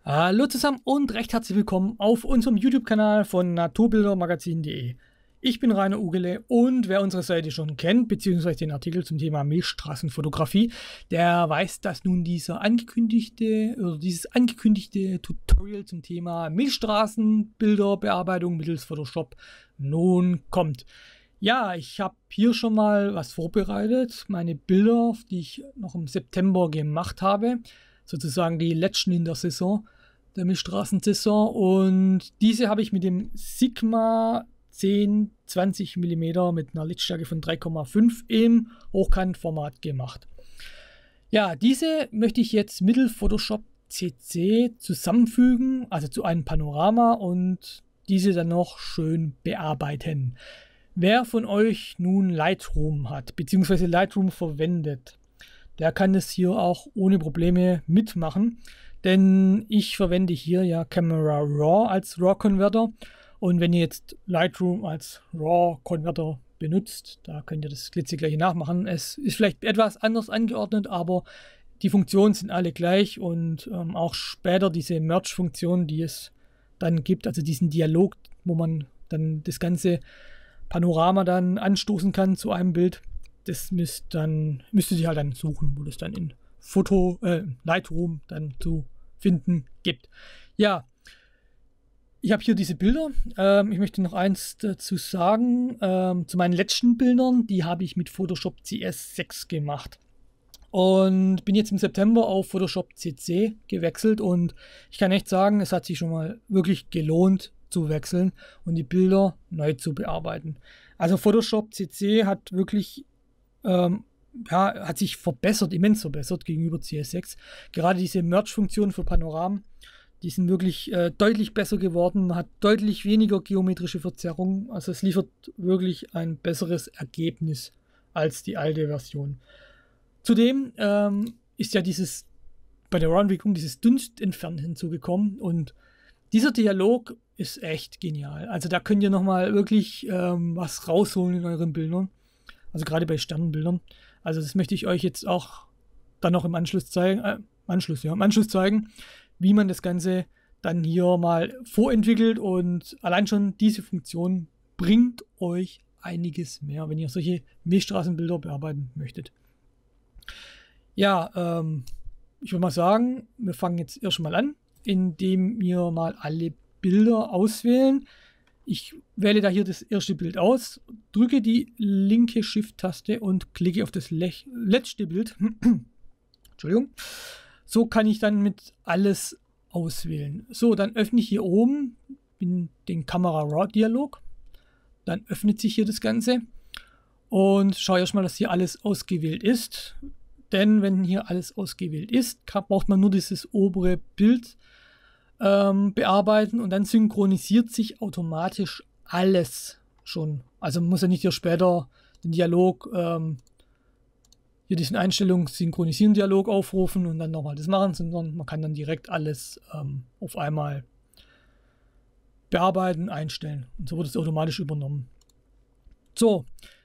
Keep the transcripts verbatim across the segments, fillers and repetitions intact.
Hallo zusammen und recht herzlich willkommen auf unserem YouTube-Kanal von naturbildermagazin punkt de. Ich bin Rainer Ugele und wer unsere Seite schon kennt, beziehungsweise den Artikel zum Thema Milchstraßenfotografie, der weiß, dass nun dieser angekündigte, oder dieses angekündigte Tutorial zum Thema Milchstraßenbilderbearbeitung mittels Photoshop nun kommt. Ja, ich habe hier schon mal was vorbereitet, meine Bilder, die ich noch im September gemacht habe, sozusagen die letzten in der Saison, der Milchstraßensaison, und diese habe ich mit dem Sigma zehn zwanzig Millimeter mit einer Lichtstärke von drei Komma fünf im Hochkantformat gemacht. Ja, diese möchte ich jetzt mittels Photoshop C C zusammenfügen, also zu einem Panorama, und diese dann noch schön bearbeiten. Wer von euch nun Lightroom hat, beziehungsweise Lightroom verwendet, der kann es hier auch ohne Probleme mitmachen, denn ich verwende hier ja Camera Raw als RAW-Converter, und wenn ihr jetzt Lightroom als RAW-Converter benutzt, da könnt ihr das klitzekleich nachmachen. Es ist vielleicht etwas anders angeordnet, aber die Funktionen sind alle gleich, und ähm, auch später diese Merge-Funktion, die es dann gibt, also diesen Dialog, wo man dann das ganze Panorama dann anstoßen kann zu einem Bild, das müsst dann, müsst ihr sich halt dann suchen, wo das dann in Foto, äh, Lightroom dann zu finden gibt. Ja, ich habe hier diese Bilder. Ähm, ich möchte noch eins dazu sagen. Ähm, zu meinen letzten Bildern, die habe ich mit Photoshop C S sechs gemacht. Und bin jetzt im September auf Photoshop C C gewechselt, und ich kann echt sagen, es hat sich schon mal wirklich gelohnt zu wechseln und die Bilder neu zu bearbeiten. Also Photoshop C C hat wirklich ähm, ja, hat sich verbessert, immens verbessert gegenüber C S sechs. Gerade diese Merge-Funktionen für Panoramen, die sind wirklich äh, deutlich besser geworden. Man hat deutlich weniger geometrische Verzerrung. Also es liefert wirklich ein besseres Ergebnis als die alte Version. Zudem ähm, ist ja dieses bei der RAW-Entwicklung dieses Dunstentfernen hinzugekommen, und dieser Dialog ist echt genial. Also da könnt ihr nochmal wirklich ähm, was rausholen in euren Bildern. Also gerade bei Sternenbildern. Also das möchte ich euch jetzt auch dann noch im Anschluss zeigen, äh, Anschluss, ja, im Anschluss zeigen, wie man das Ganze dann hier mal vorentwickelt, und allein schon diese Funktion bringt euch einiges mehr, wenn ihr solche Milchstraßenbilder bearbeiten möchtet. Ja, ähm, ich würde mal sagen, wir fangen jetzt erst mal an, indem wir mal alle Bilder auswählen. Ich wähle da hier das erste Bild aus, drücke die linke Shift-Taste und klicke auf das letzte Bild. Entschuldigung. So kann ich dann mit alles auswählen. So, dann öffne ich hier oben den Camera Raw Dialog. Dann öffnet sich hier das Ganze. Und schaue erstmal, dass hier alles ausgewählt ist. Denn wenn hier alles ausgewählt ist, braucht man nur dieses obere Bild ähm, bearbeiten, und dann synchronisiert sich automatisch alles schon. Also man muss ja nicht hier später den Dialog, ähm, hier diesen Einstellungen synchronisieren Dialog aufrufen und dann nochmal das machen, sondern man kann dann direkt alles ähm, auf einmal bearbeiten, einstellen, und so wird es automatisch übernommen. So,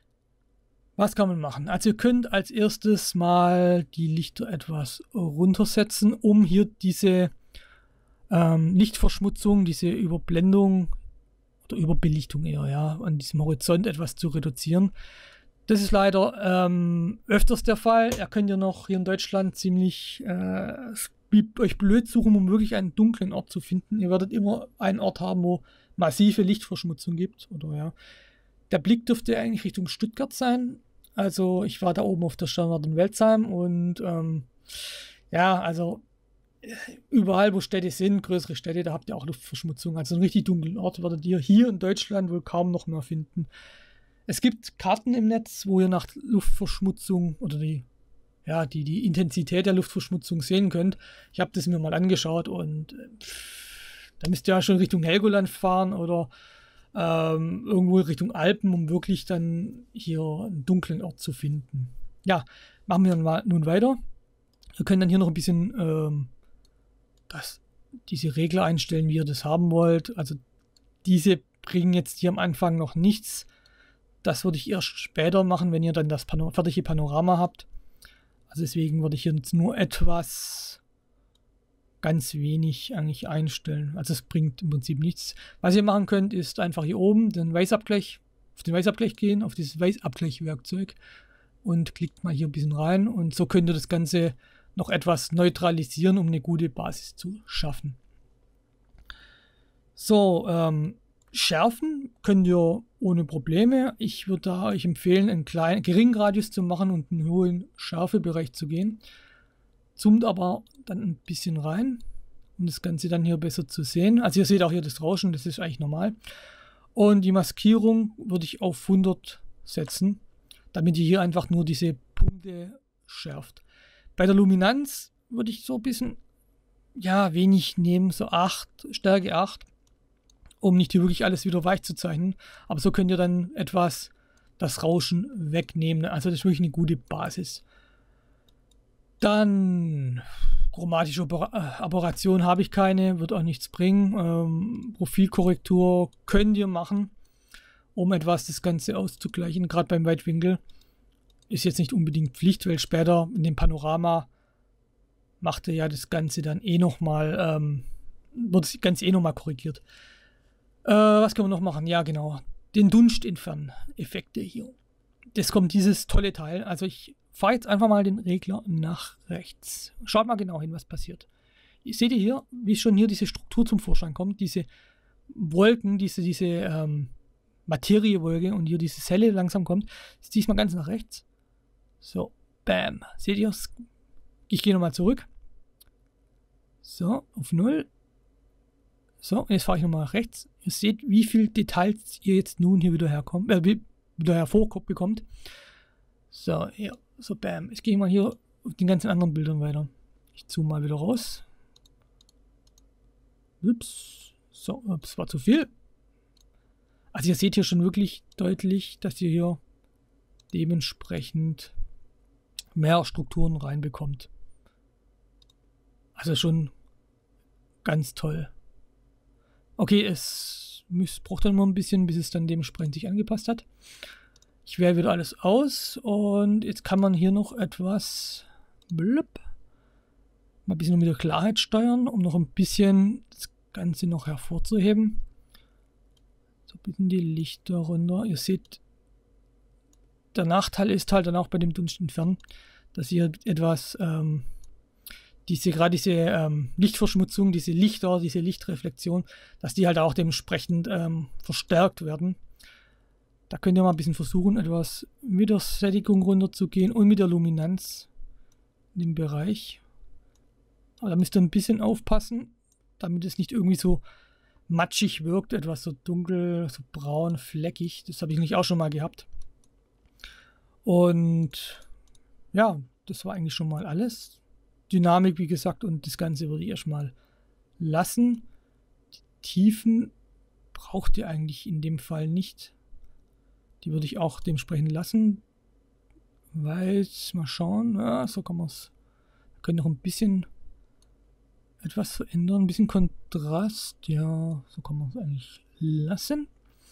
was kann man machen? Also ihr könnt als erstes mal die Lichter etwas runtersetzen, um hier diese ähm, Lichtverschmutzung, diese Überblendung oder Überbelichtung eher, ja, an diesem Horizont etwas zu reduzieren. Das ist leider ähm, öfters der Fall. Ihr könnt ja noch hier in Deutschland ziemlich äh, euch blöd suchen, um wirklich einen dunklen Ort zu finden. Ihr werdet immer einen Ort haben, wo massive Lichtverschmutzung gibt. Oder ja. Der Blick dürfte eigentlich Richtung Stuttgart sein. Also ich war da oben auf der Sternwarte in Welzheim, und ähm, ja, also überall, wo Städte sind, größere Städte, da habt ihr auch Luftverschmutzung. Also einen richtig dunklen Ort werdet ihr hier in Deutschland wohl kaum noch mehr finden. Es gibt Karten im Netz, wo ihr nach Luftverschmutzung oder die, ja, die, die Intensität der Luftverschmutzung sehen könnt. Ich habe das mir mal angeschaut, und pff, da müsst ihr ja schon Richtung Helgoland fahren oder ähm, irgendwo Richtung Alpen, um wirklich dann hier einen dunklen Ort zu finden. Ja, machen wir mal nun weiter. Wir können dann hier noch ein bisschen ähm, das, diese Regler einstellen, wie ihr das haben wollt. Also diese bringen jetzt hier am Anfang noch nichts. Das würde ich erst später machen, wenn ihr dann das Pano- fertige Panorama habt. Also deswegen würde ich hier jetzt nur etwas ganz wenig eigentlich einstellen. Also es bringt im Prinzip nichts. Was ihr machen könnt, ist einfach hier oben den Weißabgleich, auf den Weißabgleich gehen, auf dieses Weißabgleichwerkzeug und klickt mal hier ein bisschen rein und so könnt ihr das Ganze noch etwas neutralisieren, um eine gute Basis zu schaffen. So, ähm, schärfen könnt ihr ohne Probleme. Ich würde da euch empfehlen, einen kleinen, geringen Radius zu machen und einen hohen Schärfebereich zu gehen. Zoomt aber dann ein bisschen rein, um das Ganze dann hier besser zu sehen. Also ihr seht auch hier das Rauschen, das ist eigentlich normal. Und die Maskierung würde ich auf hundert setzen, damit ihr hier einfach nur diese Punkte schärft. Bei der Luminanz würde ich so ein bisschen, ja, wenig nehmen, so acht, Stärke acht, um nicht hier wirklich alles wieder weich zu zeichnen. Aber so könnt ihr dann etwas das Rauschen wegnehmen. Also das ist wirklich eine gute Basis. Dann chromatische Aberration habe ich keine, wird auch nichts bringen. Ähm, Profilkorrektur könnt ihr machen, um etwas das Ganze auszugleichen. Gerade beim Weitwinkel ist jetzt nicht unbedingt Pflicht, weil später in dem Panorama macht er ja das Ganze dann eh nochmal, ähm, wird das Ganze eh nochmal korrigiert. Äh, was können wir noch machen? Ja, genau. Den Dunst entfernen. Effekte hier. Das kommt dieses tolle Teil. Also ich fahre jetzt einfach mal den Regler nach rechts. Schaut mal genau hin, was passiert. Seht ihr hier, wie schon hier diese Struktur zum Vorschein kommt? Diese Wolken, diese, diese ähm, Materiewolke und hier diese Zelle langsam kommt. Jetzt ziehe ich mal ganz nach rechts. So, bam. Seht ihr? Ich gehe nochmal zurück. So, auf null. So, jetzt fahre ich nochmal nach rechts. Ihr seht, wie viel Details ihr jetzt nun hier wieder herkommt, äh, wieder hervorbekommt. So, hier, so bam. Jetzt gehe ich mal hier auf den ganzen anderen Bildern weiter. Ich zoome mal wieder raus. Ups. So, ups, war zu viel. Also ihr seht hier schon wirklich deutlich, dass ihr hier dementsprechend mehr Strukturen reinbekommt. Also schon ganz toll. Okay, es braucht dann noch ein bisschen, bis es dann dementsprechend sich angepasst hat. Ich wähle wieder alles aus und jetzt kann man hier noch etwas blub, mal ein bisschen wieder Klarheit steuern, um noch ein bisschen das Ganze noch hervorzuheben. So, ein bisschen die Lichter runter. Ihr seht, der Nachteil ist halt dann auch bei dem Dunst entfernen, dass ihr etwas ähm, diese gerade diese ähm, Lichtverschmutzung, diese Lichter, diese Lichtreflexion, dass die halt auch dementsprechend ähm, verstärkt werden. Da könnt ihr mal ein bisschen versuchen, etwas mit der Sättigung runterzugehen und mit der Luminanz in dem Bereich. Aber da müsst ihr ein bisschen aufpassen, damit es nicht irgendwie so matschig wirkt, etwas so dunkel, so braun, fleckig. Das habe ich nicht auch schon mal gehabt. Und ja, das war eigentlich schon mal alles. Dynamik, wie gesagt, und das Ganze würde ich erstmal lassen. Die Tiefen braucht ihr eigentlich in dem Fall nicht. Die würde ich auch dementsprechend lassen. Weil, mal schauen, ja, so kann man es. Wir können noch ein bisschen etwas verändern, ein bisschen Kontrast. Ja, so kann man es eigentlich lassen.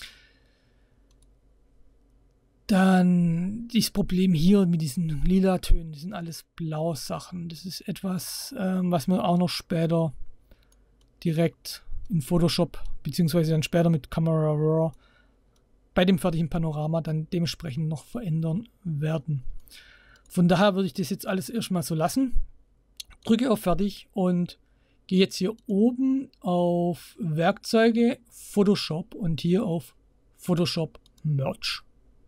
Dann dieses Problem hier mit diesen lila Tönen, die sind alles blaue Sachen. Das ist etwas, ähm, was wir auch noch später direkt in Photoshop, beziehungsweise dann später mit Camera Raw bei dem fertigen Panorama dann dementsprechend noch verändern werden. Von daher würde ich das jetzt alles erstmal so lassen. Drücke auf Fertig und gehe jetzt hier oben auf Werkzeuge, Photoshop und hier auf Photoshop Merge.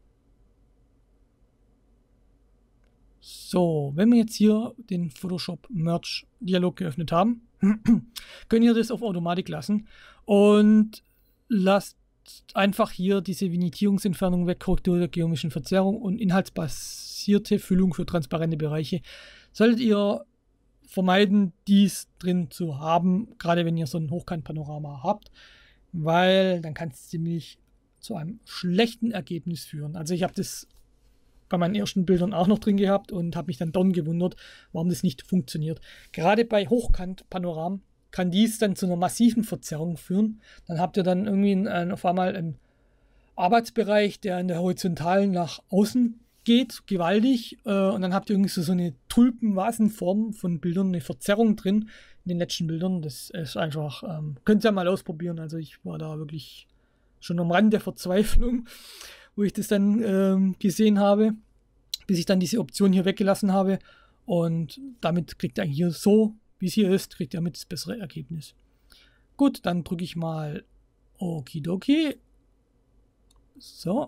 So, wenn wir jetzt hier den Photoshop Merge Dialog geöffnet haben, könnt ihr das auf Automatik lassen und lasst einfach hier diese Vignettierungsentfernung weg, Korrektur der geometrischen Verzerrung und inhaltsbasierte Füllung für transparente Bereiche. Solltet ihr vermeiden, dies drin zu haben, gerade wenn ihr so ein Hochkantpanorama habt, weil dann kann es ziemlich zu einem schlechten Ergebnis führen. Also ich habe das bei meinen ersten Bildern auch noch drin gehabt und habe mich dann dann gewundert, warum das nicht funktioniert. Gerade bei Hochkantpanoramen kann dies dann zu einer massiven Verzerrung führen. Dann habt ihr dann irgendwie einen, auf einmal einen Arbeitsbereich, der in der Horizontalen nach außen geht gewaltig äh, und dann habt ihr irgendwie so, so eine Tulpenvasenform von Bildern, eine Verzerrung drin in den letzten Bildern. Das ist einfach, ähm, könnt ihr ja mal ausprobieren. Also ich war da wirklich schon am Rand der Verzweiflung, wo ich das dann ähm, gesehen habe, bis ich dann diese Option hier weggelassen habe. Und damit kriegt ihr hier so, wie es hier ist, kriegt ihr damit das bessere Ergebnis. Gut, dann drücke ich mal Okidoki. So.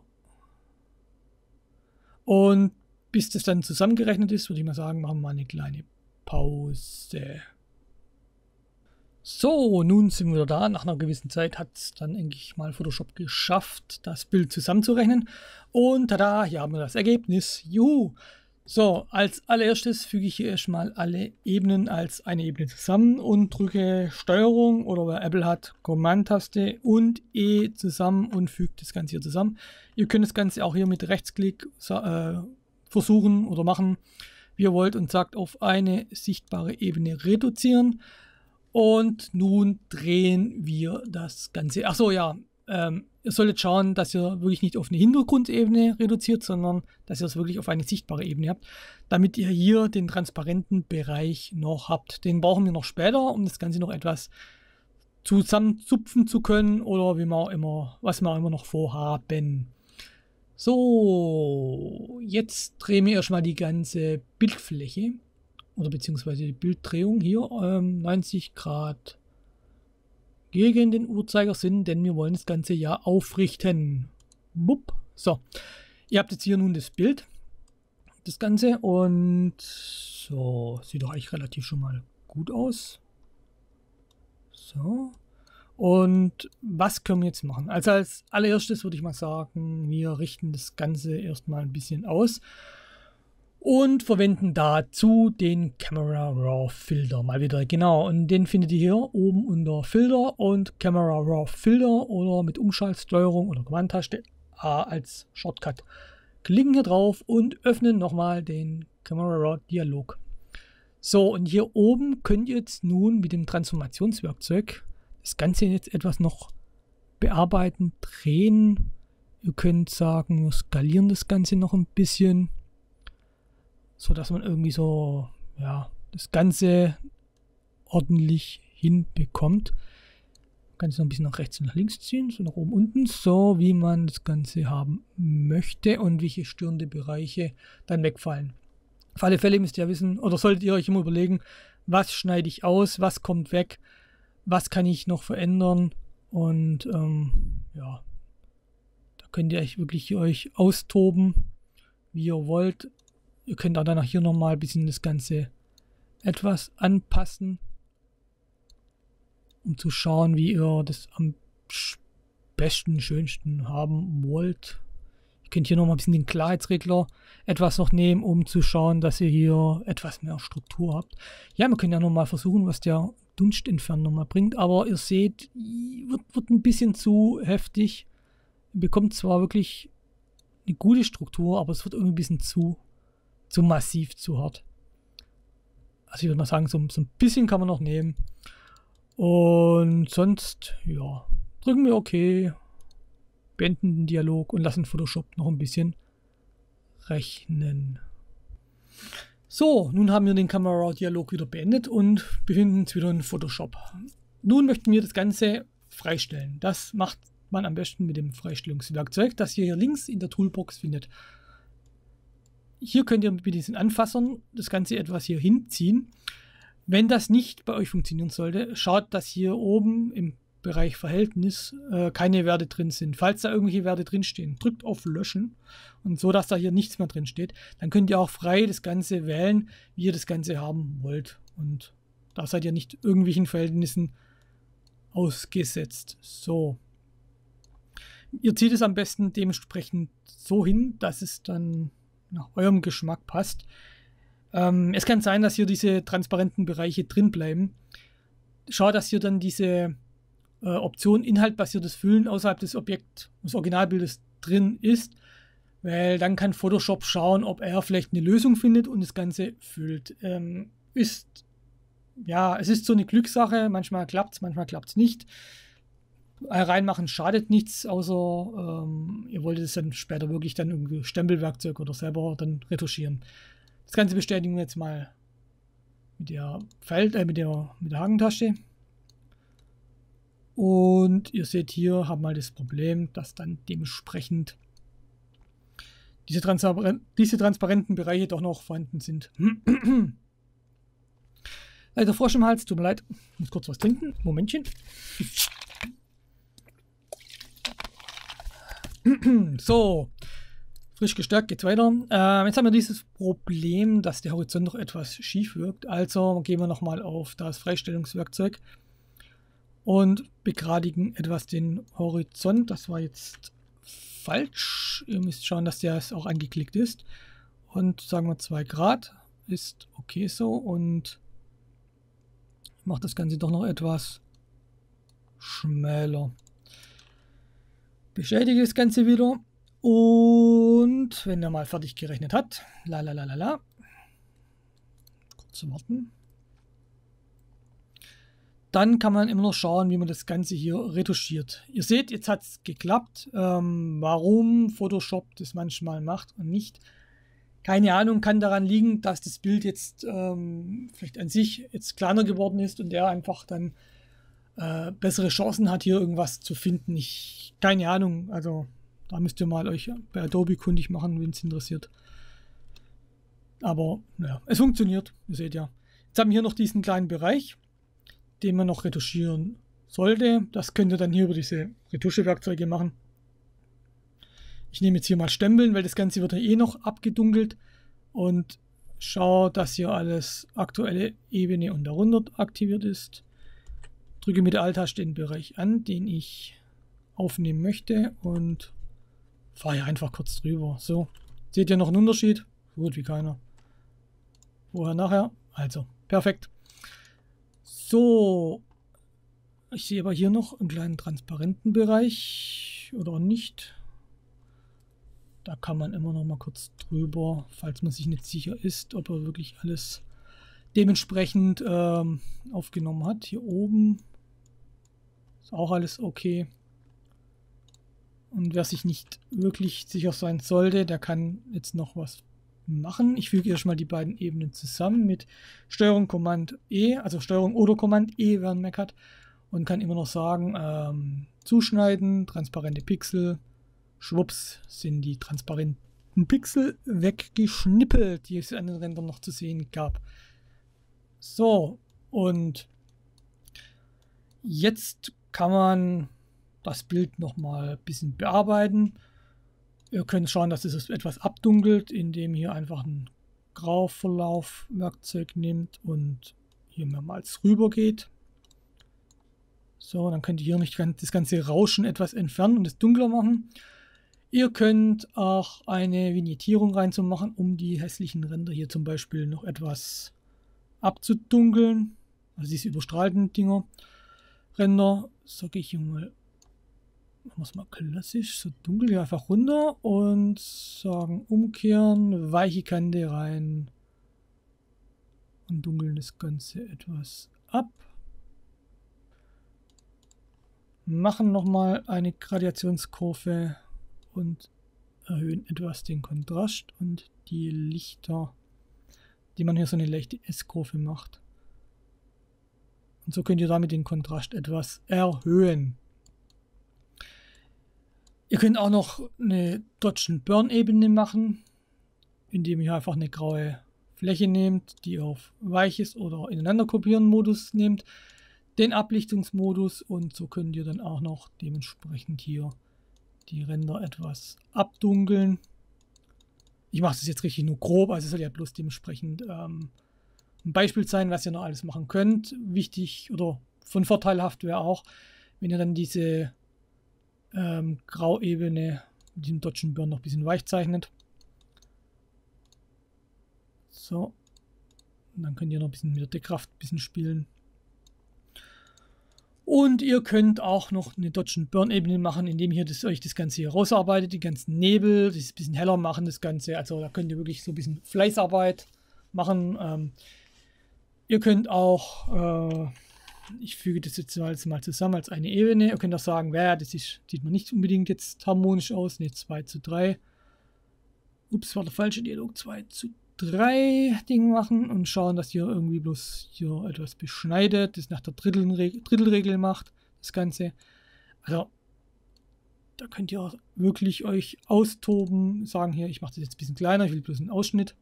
Und bis das dann zusammengerechnet ist, würde ich mal sagen, machen wir mal eine kleine Pause. So, nun sind wir wieder da. Nach einer gewissen Zeit hat es dann endlich mal Photoshop geschafft, das Bild zusammenzurechnen. Und tada, hier haben wir das Ergebnis. Juhu! So, als allererstes füge ich hier erstmal alle Ebenen als eine Ebene zusammen und drücke Steuerung oder wer Apple hat, Command-Taste und E zusammen und fügt das Ganze hier zusammen. Ihr könnt das Ganze auch hier mit Rechtsklick äh, versuchen oder machen, wie ihr wollt, und sagt auf eine sichtbare Ebene reduzieren. Und nun drehen wir das Ganze. Achso, ja, ähm, ihr solltet schauen, dass ihr wirklich nicht auf eine Hintergrundebene reduziert, sondern dass ihr es wirklich auf eine sichtbare Ebene habt, damit ihr hier den transparenten Bereich noch habt. Den brauchen wir noch später, um das Ganze noch etwas zusammenzupfen zu können oder wie wir auch immer, was wir auch immer noch vorhaben. So, jetzt drehen wir erstmal die ganze Bildfläche oder beziehungsweise die Bilddrehung hier ähm, neunzig Grad gegen den Uhrzeigersinn, denn wir wollen das Ganze ja aufrichten. Bup. So, ihr habt jetzt hier nun das Bild, das Ganze, und so, sieht doch eigentlich relativ schon mal gut aus. So, und was können wir jetzt machen? Also als allererstes würde ich mal sagen, wir richten das Ganze erstmal ein bisschen aus und verwenden dazu den Camera Raw Filter. Mal wieder, genau. Und den findet ihr hier oben unter Filter und Camera Raw Filter oder mit Umschaltsteuerung oder Command-Taste A als Shortcut. Klicken hier drauf und öffnen nochmal den Camera Raw Dialog. So, und hier oben könnt ihr jetzt nun mit dem Transformationswerkzeug das Ganze jetzt etwas noch bearbeiten, drehen. Ihr könnt sagen, wir skalieren das Ganze noch ein bisschen, so dass man irgendwie so, ja, das Ganze ordentlich hinbekommt. Man kann es noch ein bisschen nach rechts und nach links ziehen, so nach oben, unten, so wie man das Ganze haben möchte und welche störende Bereiche dann wegfallen. Auf alle Fälle müsst ihr wissen, oder solltet ihr euch immer überlegen, was schneide ich aus, was kommt weg, was kann ich noch verändern, und ähm, ja, da könnt ihr euch wirklich euch austoben, wie ihr wollt. Ihr könnt auch dann hier nochmal ein bisschen das Ganze etwas anpassen, um zu schauen, wie ihr das am besten, schönsten haben wollt. Ihr könnt hier nochmal ein bisschen den Klarheitsregler etwas noch nehmen, um zu schauen, dass ihr hier etwas mehr Struktur habt. Ja, wir können ja nochmal versuchen, was der Dunstentferner nochmal bringt, aber ihr seht, wird, wird ein bisschen zu heftig. Ihr bekommt zwar wirklich eine gute Struktur, aber es wird irgendwie ein bisschen zu zu massiv, zu hart. Also ich würde mal sagen, so, so ein bisschen kann man noch nehmen. Und sonst, ja, drücken wir OK, beenden den Dialog und lassen Photoshop noch ein bisschen rechnen. So, nun haben wir den Camera Raw Dialog wieder beendet und befinden uns wieder in Photoshop. Nun möchten wir das Ganze freistellen. Das macht man am besten mit dem Freistellungswerkzeug, das ihr hier links in der Toolbox findet. Hier könnt ihr mit diesen Anfassern das Ganze etwas hier hinziehen. Wenn das nicht bei euch funktionieren sollte, schaut, dass hier oben im Bereich Verhältnis äh, keine Werte drin sind. Falls da irgendwelche Werte drin stehen, drückt auf Löschen und so, dass da hier nichts mehr drin steht. Dann könnt ihr auch frei das Ganze wählen, wie ihr das Ganze haben wollt. Und da seid ihr nicht irgendwelchen Verhältnissen ausgesetzt. So. Ihr zieht es am besten dementsprechend so hin, dass es dann nach eurem Geschmack passt. Ähm, es kann sein, dass hier diese transparenten Bereiche drin bleiben. Schaut, dass hier dann diese äh, Option inhaltbasiertes Füllen außerhalb des Objekt, des Originalbildes drin ist, weil dann kann Photoshop schauen, ob er vielleicht eine Lösung findet und das Ganze füllt. Ähm, ist, ja, es ist so eine Glückssache, manchmal klappt es, manchmal klappt es nicht. Reinmachen schadet nichts, außer ähm, ihr wolltet es dann später wirklich dann irgendwie Stempelwerkzeug oder selber dann retuschieren. Das Ganze bestätigen wir jetzt mal mit der Feld, äh, mit der, mit der Hakentasche. Und ihr seht hier, haben wir das Problem, dass dann dementsprechend diese, Transparen diese transparenten Bereiche doch noch vorhanden sind. Leider Frosch im Hals, tut mir leid. Ich muss kurz was trinken. Momentchen. So, frisch gestärkt, geht's weiter. Ähm, jetzt haben wir dieses Problem, dass der Horizont noch etwas schief wirkt. Also gehen wir nochmal auf das Freistellungswerkzeug und begradigen etwas den Horizont. Das war jetzt falsch. Ihr müsst schauen, dass der auch angeklickt ist. Und sagen wir zwei Grad ist okay so. Und ich mache das Ganze doch noch etwas schmäler. Beschädige das Ganze wieder. Und wenn er mal fertig gerechnet hat, la la la la la. Kurz warten. Dann kann man immer noch schauen, wie man das Ganze hier retuschiert. Ihr seht, jetzt hat es geklappt. Ähm, warum Photoshop das manchmal macht und nicht, keine Ahnung, kann daran liegen, dass das Bild jetzt ähm, vielleicht an sich jetzt kleiner geworden ist und der einfach dann äh, bessere Chancen hat, hier irgendwas zu finden. Ich, keine Ahnung, also da müsst ihr mal euch bei Adobe kundig machen, wenn es interessiert. Aber ja, es funktioniert, ihr seht ja. Jetzt haben wir hier noch diesen kleinen Bereich, den man noch retuschieren sollte. Das könnt ihr dann hier über diese Retuschewerkzeuge machen. Ich nehme jetzt hier mal Stempeln, weil das Ganze wird ja eh noch abgedunkelt. Und schaue, dass hier alles aktuelle Ebene und darunter aktiviert ist. Drücke mit der Alt-Taste den Bereich an, den ich aufnehmen möchte. Und fahre hier einfach kurz drüber. So, seht ihr noch einen Unterschied? Gut wie keiner. Vorher, nachher. Also, perfekt. So, ich sehe aber hier noch einen kleinen transparenten Bereich oder auch nicht. Da kann man immer noch mal kurz drüber, falls man sich nicht sicher ist, ob er wirklich alles dementsprechend ähm, aufgenommen hat. Hier oben ist auch alles okay. Und wer sich nicht wirklich sicher sein sollte, der kann jetzt noch was machen. Ich füge erstmal die beiden Ebenen zusammen mit Steuerung Command E, also Steuerung oder Command E, wer einen Mac hat, und kann immer noch sagen, ähm, zuschneiden, transparente Pixel, schwupps, sind die transparenten Pixel weggeschnippelt, die es an den Rändern noch zu sehen gab. So, und jetzt kann man das Bild nochmal ein bisschen bearbeiten. Ihr könnt schauen, dass es etwas abdunkelt, indem ihr einfach ein Grauverlauf-Werkzeug nehmt und hier mehrmals rüber geht. So, dann könnt ihr hier nicht das ganze Rauschen etwas entfernen und es dunkler machen. Ihr könnt auch eine Vignettierung reinzumachen, um die hässlichen Ränder hier zum Beispiel noch etwas abzudunkeln. Also diese überstrahlten Dinger. Ränder, sage ich hier mal. Machen wir es mal klassisch, so dunkel hier einfach runter und sagen umkehren, weiche Kante rein und dunkeln das Ganze etwas ab. Machen nochmal eine Gradationskurve und erhöhen etwas den Kontrast und die Lichter, die man hier so eine leichte S-Kurve macht. Und so könnt ihr damit den Kontrast etwas erhöhen. Ihr könnt auch noch eine Dodge and Burn Ebene machen, indem ihr einfach eine graue Fläche nehmt, die auf weiches oder ineinander kopieren Modus nehmt, den Ablichtungsmodus, und so könnt ihr dann auch noch dementsprechend hier die Ränder etwas abdunkeln. Ich mache das jetzt richtig nur grob, also es soll ja bloß dementsprechend ähm, ein Beispiel sein, was ihr noch alles machen könnt. Wichtig oder von vorteilhaft wäre auch, wenn ihr dann diese Ähm, Grauebene mit diesem Dodge and Burn noch ein bisschen weich zeichnet. So. Und dann könnt ihr noch ein bisschen mit der Deckkraft ein bisschen spielen. Und ihr könnt auch noch eine Dodge and Burn Ebene machen, indem ihr das, euch das Ganze hier rausarbeitet, die ganzen Nebel, das ein bisschen heller machen, das Ganze. Also da könnt ihr wirklich so ein bisschen Fleißarbeit machen. Ähm, ihr könnt auch äh, Ich füge das jetzt alles mal zusammen als eine Ebene. Ihr könnt auch sagen, ja, das ist, sieht man nicht unbedingt jetzt harmonisch aus. Ne, zwei zu drei. Ups, war der falsche Dialog. zwei zu drei Ding machen und schauen, dass ihr irgendwie bloß hier etwas beschneidet, das nach der Drittelregel, Drittelregel macht, das Ganze. Also, da könnt ihr auch wirklich euch austoben, sagen hier, ich mache das jetzt ein bisschen kleiner, ich will bloß einen Ausschnitt.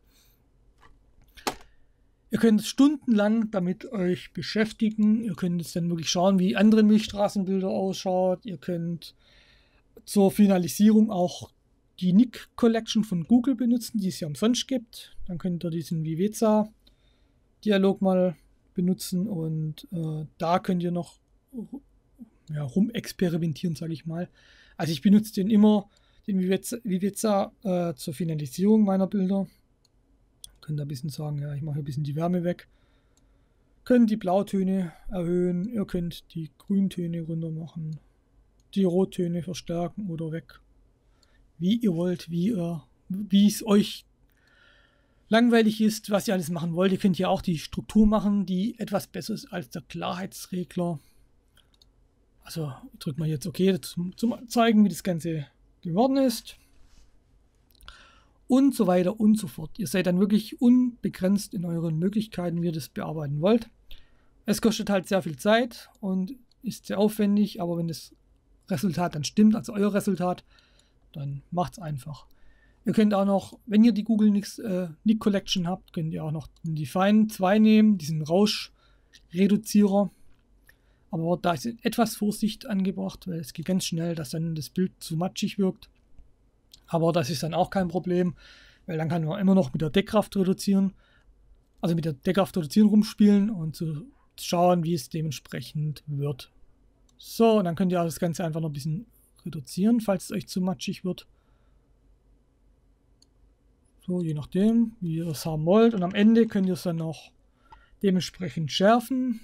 Ihr könnt stundenlang damit euch beschäftigen. Ihr könnt jetzt dann wirklich schauen, wie andere Milchstraßenbilder ausschaut. Ihr könnt zur Finalisierung auch die N I C Collection von Google benutzen, die es ja umsonst gibt. Dann könnt ihr diesen Viveza-Dialog mal benutzen und äh, da könnt ihr noch ja, rumexperimentieren, sage ich mal. Also ich benutze den immer, den Viveza, Viveza äh, zur Finalisierung meiner Bilder. Könnt ihr ein bisschen sagen, ja, ich mache ein bisschen die Wärme weg. Könnt die Blautöne erhöhen, ihr könnt die Grüntöne runter machen, die Rottöne verstärken oder weg. Wie ihr wollt, wie ihr, wie es euch langweilig ist, was ihr alles machen wollt. Ihr könnt ja auch die Struktur machen, die etwas besser ist als der Klarheitsregler. Also ich drücke mal jetzt OK, zum, zum zeigen, wie das Ganze geworden ist. Und so weiter und so fort. Ihr seid dann wirklich unbegrenzt in euren Möglichkeiten, wie ihr das bearbeiten wollt. Es kostet halt sehr viel Zeit und ist sehr aufwendig, aber wenn das Resultat dann stimmt, also euer Resultat, dann macht es einfach. Ihr könnt auch noch, wenn ihr die Google N I C, äh, N I C Collection habt, könnt ihr auch noch den Define zwei nehmen, diesen Rauschreduzierer. Aber da ist etwas Vorsicht angebracht, weil es geht ganz schnell, dass dann das Bild zu matschig wirkt. Aber das ist dann auch kein Problem, weil dann kann man immer noch mit der Deckkraft reduzieren, also mit der Deckkraft reduzieren rumspielen und zu schauen, wie es dementsprechend wird. So, und dann könnt ihr das Ganze einfach noch ein bisschen reduzieren, falls es euch zu matschig wird. So, je nachdem, wie ihr es haben wollt. Und am Ende könnt ihr es dann noch dementsprechend schärfen.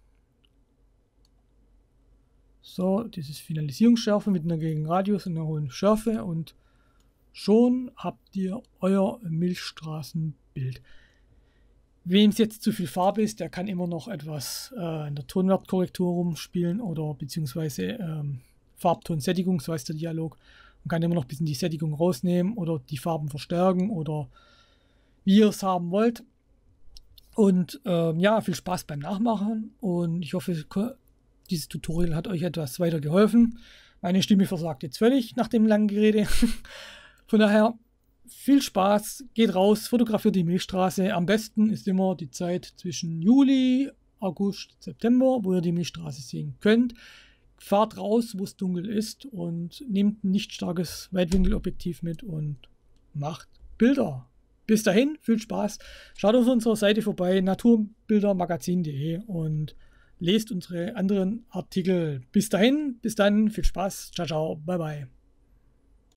So, dieses Finalisierungsschärfe mit einer Gegenradius und einer hohen Schärfe und schon habt ihr euer Milchstraßenbild. Wem es jetzt zu viel Farbe ist, der kann immer noch etwas äh, in der Tonwertkorrektur rumspielen oder beziehungsweise ähm, Farbtonsättigung, so heißt der Dialog. Man kann immer noch ein bisschen die Sättigung rausnehmen oder die Farben verstärken oder wie ihr es haben wollt. Und ähm, ja, viel Spaß beim Nachmachen und ich hoffe, dieses Tutorial hat euch etwas weiter geholfen. Meine Stimme versagt jetzt völlig nach dem langen Gerede. Von daher viel Spaß, geht raus, fotografiert die Milchstraße. Am besten ist immer die Zeit zwischen Juli, August, September, wo ihr die Milchstraße sehen könnt. Fahrt raus, wo es dunkel ist und nehmt ein nicht starkes Weitwinkelobjektiv mit und macht Bilder. Bis dahin, viel Spaß. Schaut auf unserer Seite vorbei, naturbildermagazin punkt de und lest unsere anderen Artikel. Bis dahin, bis dann, viel Spaß. Ciao, ciao, bye, bye.